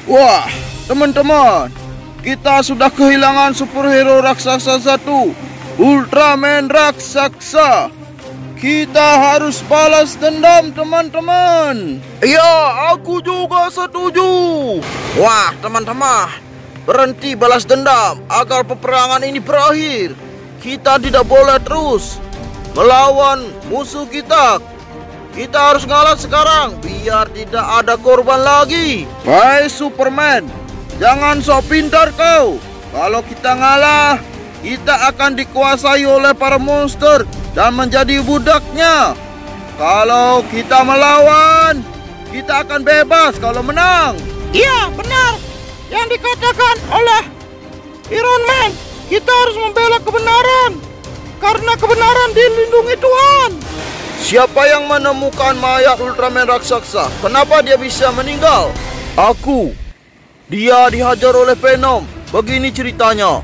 Wah, teman-teman, kita sudah kehilangan superhero raksasa satu, Ultraman raksasa. Kita harus balas dendam, teman-teman. Iya, aku juga setuju. Wah, teman-teman, berhenti balas dendam agar peperangan ini berakhir. Kita tidak boleh terus melawan musuh kita. Kita harus ngalah sekarang biar tidak ada korban lagi. Hai Superman, jangan sok pintar kau. Kalau kita ngalah, kita akan dikuasai oleh para monster dan menjadi budaknya. Kalau kita melawan, kita akan bebas kalau menang. Iya, benar yang dikatakan oleh Iron Man. Kita harus membela kebenaran karena kebenaran dilindungi Tuhan. Siapa yang menemukan mayat Ultraman raksasa? Kenapa dia bisa meninggal? Aku. Dia dihajar oleh Venom. Begini ceritanya.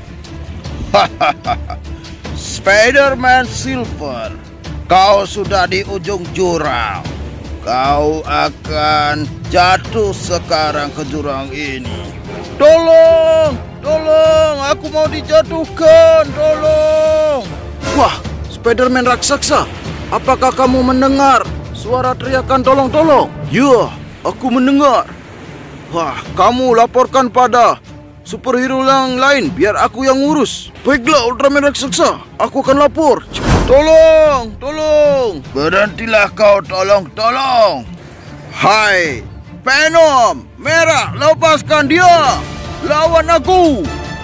Spider-Man Silver, kau sudah di ujung jurang. Kau akan jatuh sekarang ke jurang ini. Tolong, tolong, aku mau dijatuhkan, tolong. Wah, Spider-Man raksasa, apakah kamu mendengar suara teriakan tolong-tolong? Ya, aku mendengar. Wah, kamu laporkan pada superhero yang lain biar aku yang ngurus. Baiklah, Ultraman raksasa, aku akan lapor. Tolong, tolong. Berhentilah kau, tolong. Hai, Venom merah, lepaskan dia. Lawan aku.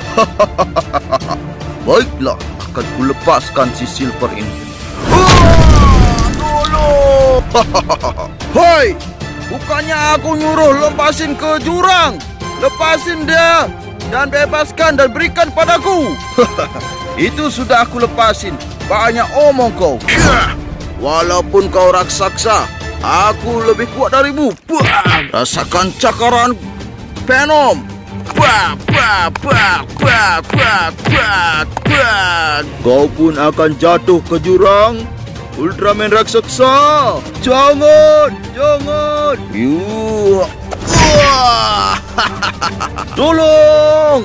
Baiklah, akan kulepaskan si Silver ini. Tolong. Hai, bukannya aku nyuruh lepasin ke jurang. Lepasin dia dan bebaskan dan berikan padaku. Itu sudah aku lepasin. Banyak omong kau. Walaupun kau raksasa, aku lebih kuat darimu. Rasakan cakaran Venom. Kau pun akan jatuh ke jurang, Ultraman raksasa. Jangan. Tolong.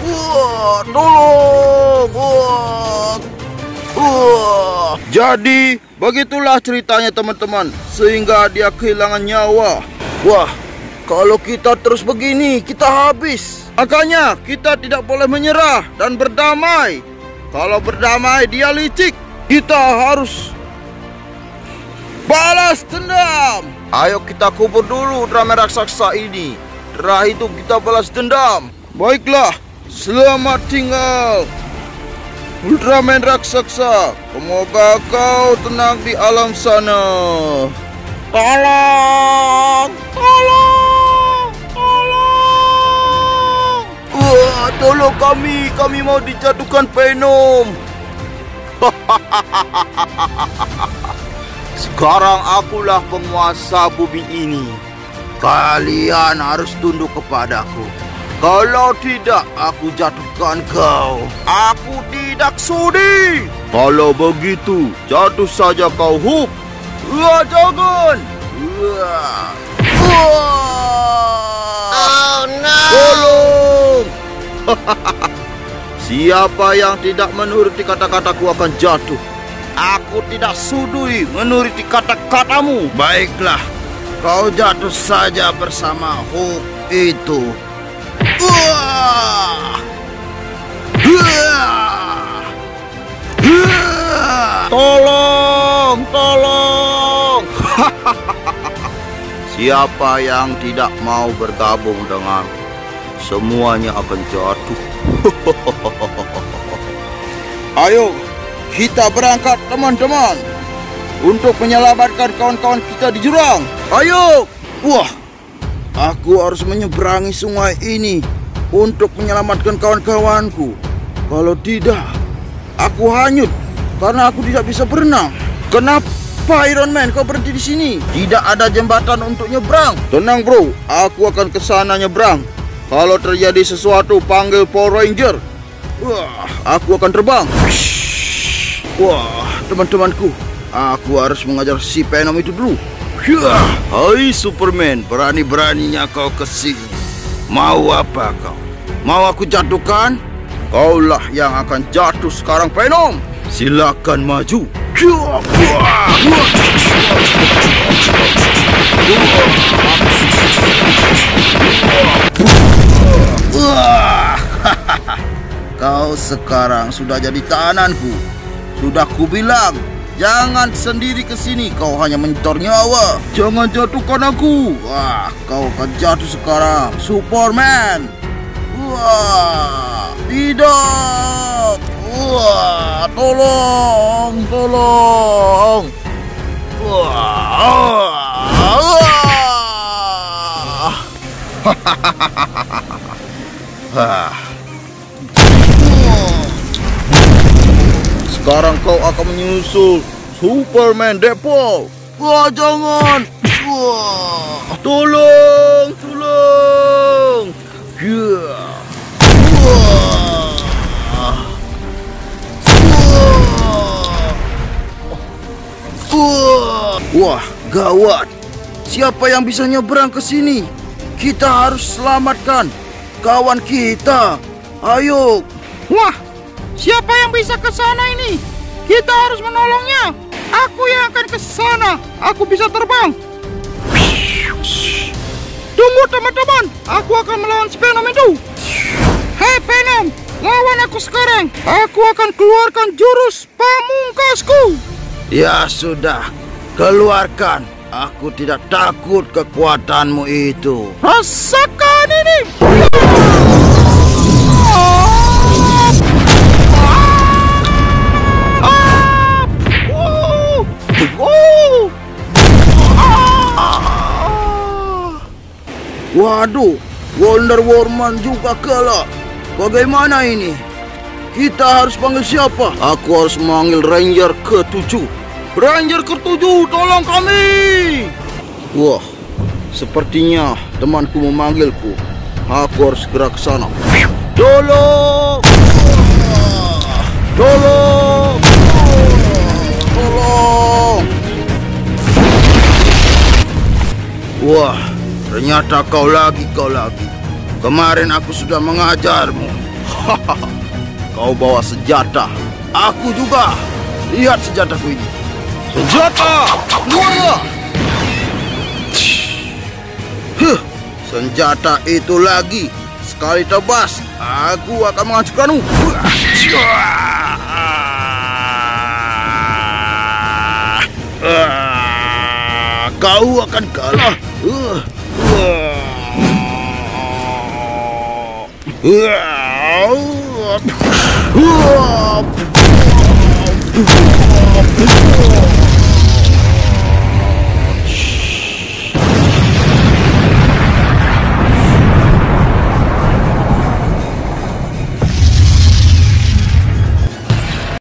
Jadi begitulah ceritanya teman-teman, sehingga dia kehilangan nyawa. Wah, kalau kita terus begini kita habis. Makanya kita tidak boleh menyerah dan berdamai. Kalau berdamai dia licik. Kita harus balas dendam. Ayo kita kubur dulu Ultraman raksasa ini. Terakhir itu kita balas dendam. Baiklah, selamat tinggal Ultraman raksasa. Semoga kau tenang di alam sana. Tolong. Wah, tolong kami mau dijatuhkan Venom. Sekarang akulah penguasa bumi ini. Kalian harus tunduk kepadaku. Kalau tidak, aku jatuhkan kau. Aku tidak sudi. Kalau begitu, jatuh saja kau, Hulk. Wah, jangan. Oh no. Tolong. Siapa yang tidak menuruti kata-kataku akan jatuh. Aku tidak sudi menuruti kata-katamu. Baiklah, kau jatuh saja bersama Hulk itu. Tolong. Siapa yang tidak mau bergabung dengan semuanya akan jatuh. Ayo, kita berangkat teman-teman untuk menyelamatkan kawan-kawan kita di jurang. Ayo. Wah, aku harus menyeberangi sungai ini untuk menyelamatkan kawan-kawanku. Kalau tidak, aku hanyut karena aku tidak bisa berenang. Kenapa Iron Man kau berhenti di sini? Tidak ada jembatan untuk nyebrang. Tenang bro, aku akan ke sana nyebrang. Kalau terjadi sesuatu, panggil Power Ranger. Wah, aku akan terbang. Wah, teman-temanku, aku harus mengajar si Venom itu dulu. Hai Superman, berani-beraninya kau kesini Mau apa kau? Mau aku jatuhkan? Kaulah yang akan jatuh sekarang, Venom. Silakan maju. Kau sekarang sudah jadi tahananku. Sudah kubilang, jangan sendiri ke sini. Kau hanya menyetor nyawa. Jangan jatuhkan aku. Wah, kau akan jatuh sekarang, Superman. Wah, tidak. Wah, tolong, tolong. Wah. Sekarang kau akan menyusul Superman Deadpool. Wah, jangan. Wah, tolong, tolong. Wah, gawat. Siapa yang bisa nyebrang ke sini? Kita harus selamatkan kawan kita. Ayo. Wah, siapa yang bisa ke sana ini? Kita harus menolongnya. Aku yang akan ke sana. Aku bisa terbang. Tunggu teman-teman, aku akan melawan si Venom itu. Hei Venom, lawan aku sekarang. Aku akan keluarkan jurus pamungkasku. Ya sudah, keluarkan. Aku tidak takut kekuatanmu itu. Rasakan ini. Waduh, Wonder Woman juga kalah. Bagaimana ini? Kita harus panggil siapa? Aku harus memanggil Ranger ke-7. Ranger ke-7, tolong kami! Wah, sepertinya temanku memanggilku. Aku harus segera ke sana. Tolong! Tolong! Tolong! Wah, ternyata kau lagi. Kemarin aku sudah mengajarmu. Kau bawa senjata. Aku juga. Lihat senjataku ini. Senjata! Keluarlah! Senjata itu lagi. Sekali tebas, aku akan menghancurkanmu. Kau akan kalah.